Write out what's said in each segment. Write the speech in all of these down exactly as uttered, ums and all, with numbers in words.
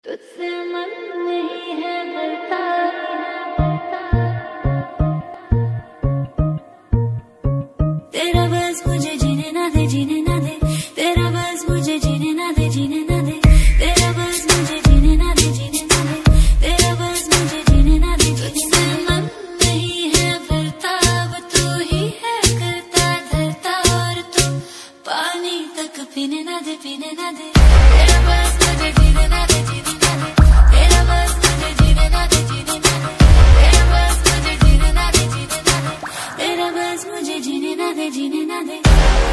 तुझसे मन नहीं है भरता, तेरा बस मुझे जीने ना दे, जीने ना दे, तेरा बस मुझे जीने ना दे, जीने ना दे, तेरा बस मुझे जीने ना दे, जीने ना दे, तेरा बस मुझे जीने ना दे। तुझसे मन नहीं है भरता, अब तू ही है करता धरता, और तू पानी तक पीने ना दे, पीने ना दे, तेरा बस मुझे जीने ना दे, जीने ना दे, तेरा बस मुझे जीने ना दे, जीने ना दे, तेरा बस मुझे जीने ना दे, जीने ना दे, तेरा बस मुझे जीने ना दे, जीने ना दे।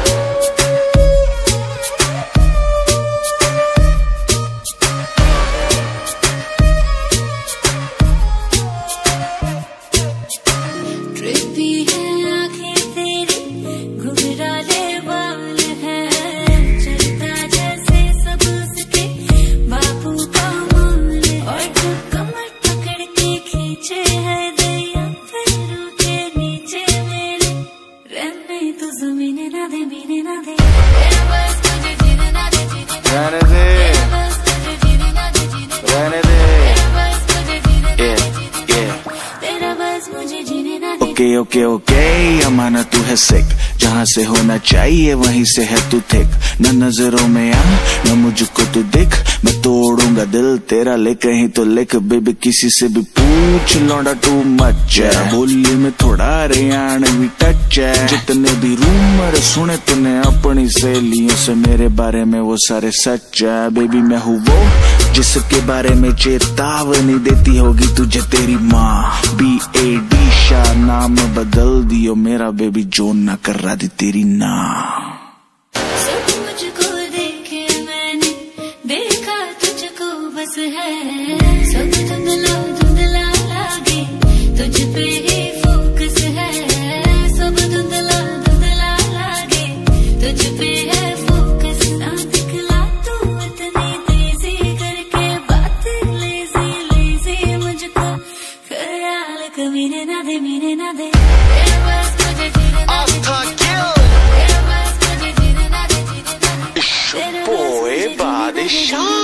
ट्रिपी है आंखें तेरी, घुघराले बाल है, चलता जैसे सब उसके बापू का माल है, और जो कमर पकड़ के खींचे है दैया पैरों के नीचे मेरे, रहने तो जमीने ना दे, मीने ना दे, तेरा बस मुझे जीने ना दे, जीने ना दे, तेरा बस मुझे जीने ना दे, जीने ना दे, तेरा बस मुझे जीने ना दे, जीने ना दे, तेरा बस मुझे जीने ना दे। ओके ओके ओके अमाना तू है सिक, जहाँ से होना चाहिए वहीं से है तू थिक, न नजरों में आ न मुझको तू दिख, मैं तोड़ूंगा दिल तेरा ले कहीं तो लिख, बेबी किसी से भी पूछ लौंडा टू मच है, बोली में थोड़ा हरियाणवी टच है, जितने भी रूमर सुने तूने अपनी सहेलियों से मेरे बारे में वो सारे सच है, बेबी मैं हूँ वो जिसके बारे में चेतावनी देती होगी तुझे तेरी माँ, बी ए डी शाह नाम बदल दियो मेरा, बेबी जो ना कर रहा दी तेरी ना। सब मुझको देखे मैंने, देखा तुझको बस है, सब धुंधला धुंधला लागे, तुझ पे ही फोकस है, सब धुंधला धुंधला लागे, तुझ पे है फोकस, ना दिखला तू इतनी तेजी करके बात, लेजी लेजी मुझको ख्याल कमीने ना दे, मीने ना दे, तेरा बस मुझे जीने ना दे, तेरा बस मुझे जीने ना दे, जीने ना दे, तेरा बस मुझे जीने ना दे, जीने ना दे।